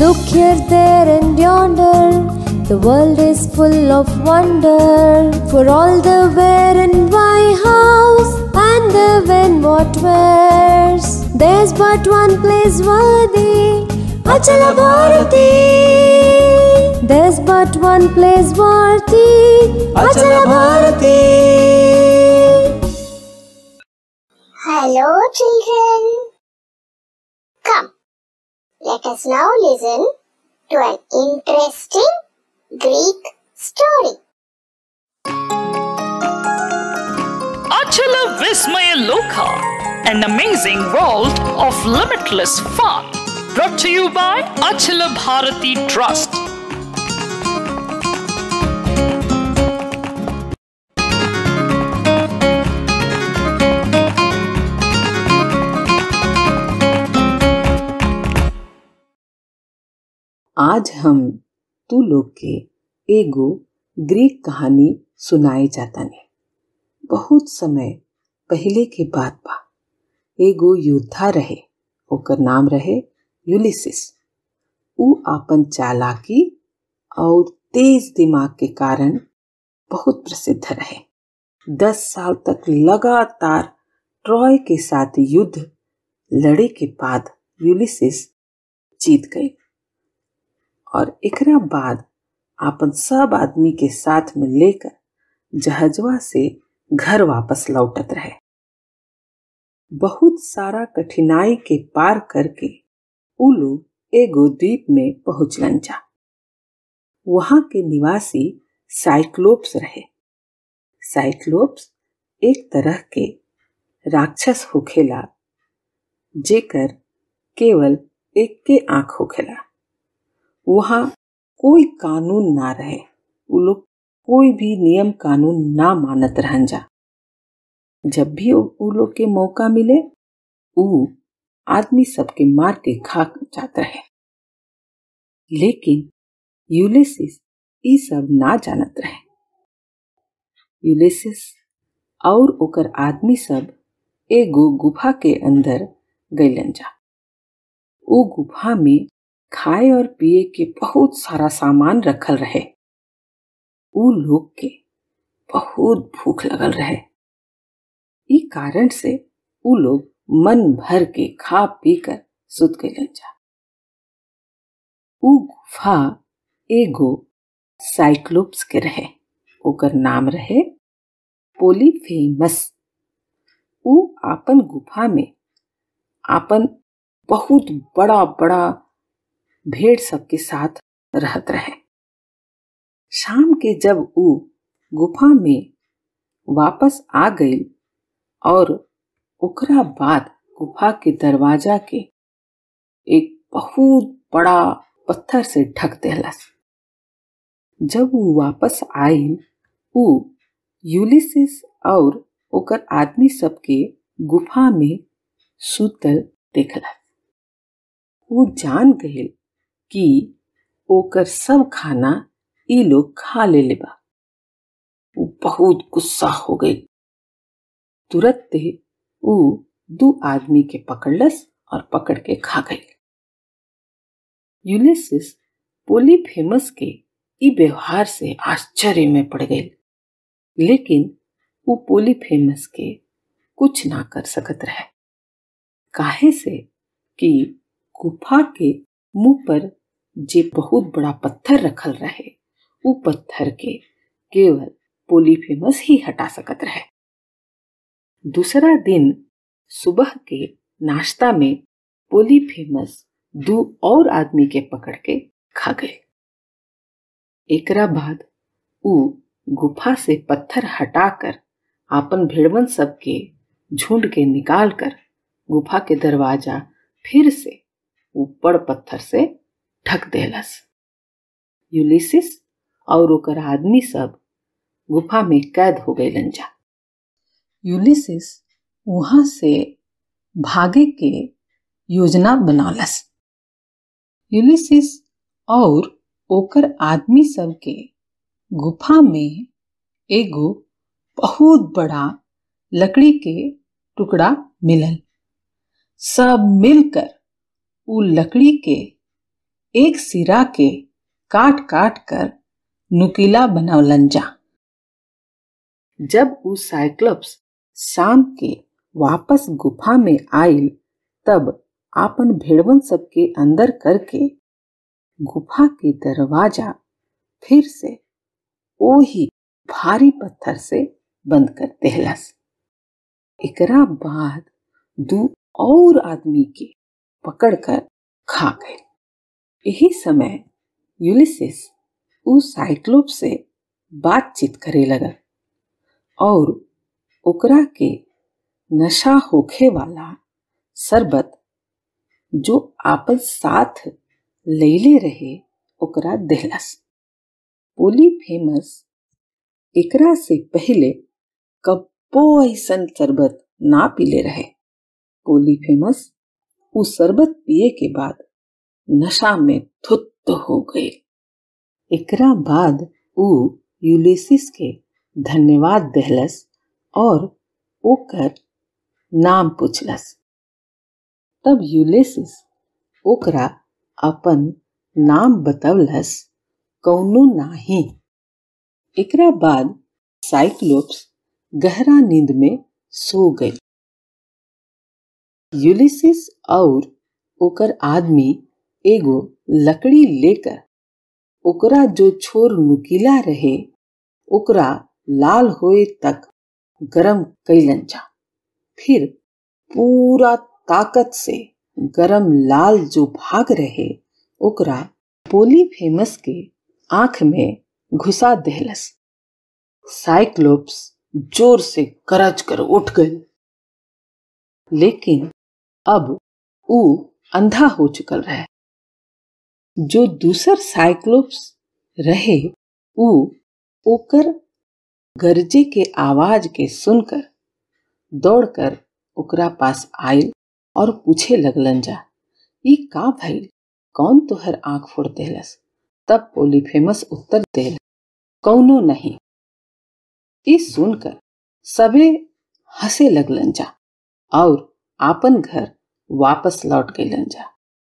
Look here, there and yonder, the world is full of wonder. For all the where and why, hows and the when, what, wheres, there's but one place worthy, Achala Bharati. There's but one place worthy, Achala Bharati. Hello children. Come, let us now listen to an interesting Greek story. Achala Vismaya Loka, an amazing world of limitless fun. Brought to you by Achala Bharati Trust. आज हम तू लोग के एगो Greek कहानी सुनाए जाता ने। बहुत समय पहले के बात बा, एगो योद्धा रहे, ओकर नाम रहे यूलिसिस। ऊ आपन चालाकी और तेज दिमाग के कारण बहुत प्रसिद्ध रहे। 10 साल तक लगातार ट्रॉय के साथ युद्ध लड़े के बाद यूलिसिस जीत गए और एकरा बाद आपन सब आदमी के साथ में लेकर जहाजवा से घर वापस लौटत रहे। बहुत सारा कठिनाई के पार करके उ लोग एगो द्वीप में पहुंचलन जा। वहां के निवासी साइक्लोप्स रहे। साइक्लोप्स एक तरह के राक्षस होखेला जेकर केवल एक के आंख होखेला। वहां कोई कानून ना रहे, उ लोग कोई भी नियम कानून ना मानत रहन जा। जब भी उ लोग के मौका मिले उ आदमी सबके मार के खा जात रहे। लेकिन यूलिसिस ई सब ना जानत रहे। यूलिसिस और ओकर आदमी सब एगो गुफा के अंदर गइलन जा। उ गुफा में खाए और पिए के बहुत सारा सामान रखल रहे। उ लोग के बहुत भूख लगल रहे। ई कारण से उ लोग मन भर के खा पी कर सुत गइलन जा। उ गुफा एगो साइक्लोप्स के रहे। ओकर नाम रहे पोलीफेमस। उ आपन गुफा में आपन बहुत बड़ा बड़ा भेड़ सबके साथ रहत रहे। शाम के जब उ गुफा में वापस आ गई और ओकरा बाद गुफा के दरवाजा के एक बहुत बड़ा पत्थर से ढक देलस। जब उ वापस आई उ यूलिसिस और ओकर आदमी सबके गुफा में सुतल देखलस। उ जान गइल कि ओकर सब खाना ई लोग खा लेले बा। उ बहुत गुस्सा हो गई। तुरंत उ 2 आदमी के पकड़लस और पकड़ के खा गई। यूलिसिस पोलीफेमस के ई व्यवहार से आश्चर्य में पड़ गई, लेकिन उ पोलीफेमस के कुछ ना कर सकत रहे। काहे से कि गुफा के मुंह पर जे बहुत बड़ा पत्थर रखल रहे, उ पत्थर के केवल पोलीफेमस ही हटा सकत रहे। दूसरा दिन सुबह के नाश्ता में पोलीफेमस 2 और आदमी के पकड़ के खा गए। एकरा बाद उ गुफा से पत्थर हटाकर आपन भेड़वन सब के झुंड के निकाल कर गुफा के दरवाजा फिर से ऊपर पत्थर से ढक देलस। यूलिसिस और ओकर आदमी सब गुफा में कैद हो गइलन जा। यूलिसिस वहां से भागे के योजना बनालस। यूलिसिस और ओकर आदमी सब के गुफा में एगो बहुत बड़ा लकड़ी के टुकड़ा मिलल। सब मिलकर उ लकड़ी के एक सिरा के काट काट कर नुकीला बनवलन जा। जब उ साइक्लोप्स शाम के वापस गुफा में आइल तब आपन भेड़वन सबके अंदर करके गुफा के दरवाजा फिर से ओही भारी पत्थर से बंद कर देहलस। एकरा बाद दू और आदमी के पकड़कर खा गए। यही समय यूलिसिस उस साइक्लोप से बातचीत करे लगा और ओकरा के नशा होखे वाला शरबत जो आपन साथ लेले रहे ओकरा देहलस। पोलीफेमस एकरा से पहले कब्बो ऐसन शरबत ना पीले रहे। पोलीफेमस उस शरबत पिए के बाद नशा में धुत हो गए। एकरा बाद उ यूलिसिस के धन्यवाद देहलस और ओकर नाम पूछलस। तब यूलिसिस ओकरा अपन नाम बतवलस, कौनो नाही। एकरा बाद साइक्लोप्स गहरा नींद में सो गई। यूलिसिस और ओकर आदमी एगो लकड़ी लेकर ओकरा जो छोर नुकीला रहे ओकरा लाल होए तक गरम कैलन जा। फिर पूरा ताकत से गरम लाल जो भाग रहे ओकरा पोलीफेमस के आंख में घुसा देहलस। साइक्लोप्स जोर से गरज कर उठ गए, लेकिन अब उ अंधा हो चुकल रहे। जो दूसर साइक्लोप्स रहे उ ओकर गरजे के आवाज के सुनकर दौड़कर ओकरा पास आयल और पूछे लगलन जा, ई का भइल, कौन तोहर आंख फोड़ देहलस? तब पोलीफेमस उत्तर देल, कौनो नहीं। ई सुनकर सबे हंसे लगलन जा और आपन घर वापस लौट गइलन जा।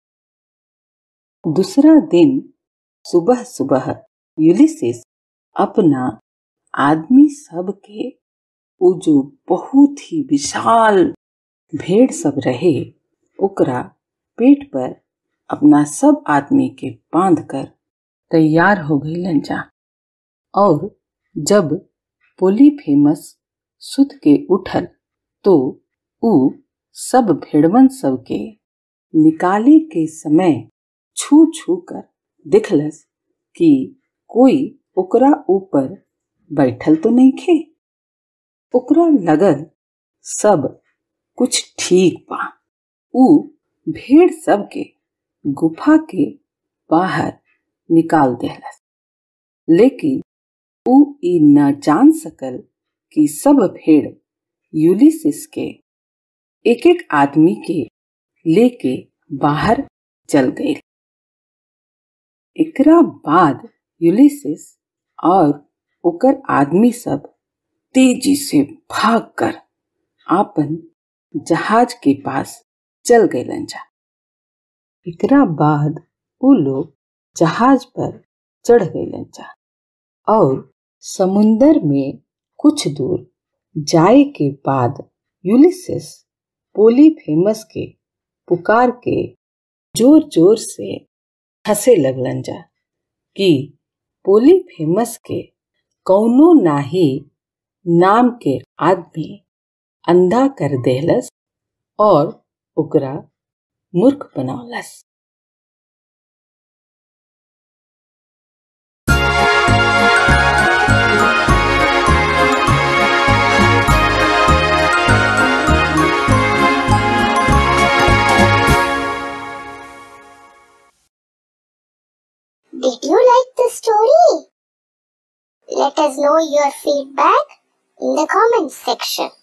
दूसरा दिन सुबह सुबह यूलिसिस अपना आदमी सब के वो जो बहुत ही विशाल भेड़ सब रहे ओकरा पेट पर अपना सब आदमी के बांध कर तैयार हो गइलन जा। और जब पोलीफेमस सुत के उठल तो उ सब भेड़वन सब के निकाले के समय छू छू कर देखलस कि कोई ओकरा ऊपर बैठल तो नहीं खे। ओकरा लगल सब कुछ ठीक बा। उ भेड़ सब के गुफा के बाहर निकाल देहलस, लेकिन उ ई न जान सकल कि सब भेड़ यूलिसिस के एक एक आदमी के लेके बाहर चल गए। एकरा बाद यूलिसिस और ओकर आदमी सब तेजी से भागकर आपन जहाज के पास चल गइलन जा। एकरा बाद वो लोग जहाज पर चढ़ गइलन जा और समुंदर में कुछ दूर जाए के बाद यूलिसिस पोलीफेमस के पुकार के जोर जोर से हंसे लगलन जा कि पोलीफेमस के कौनो नाही नाम के आदमी अंधा कर देहलस और ओकरा मूर्ख बनौलस। Did you like the story? Let us know your feedback in the comments section.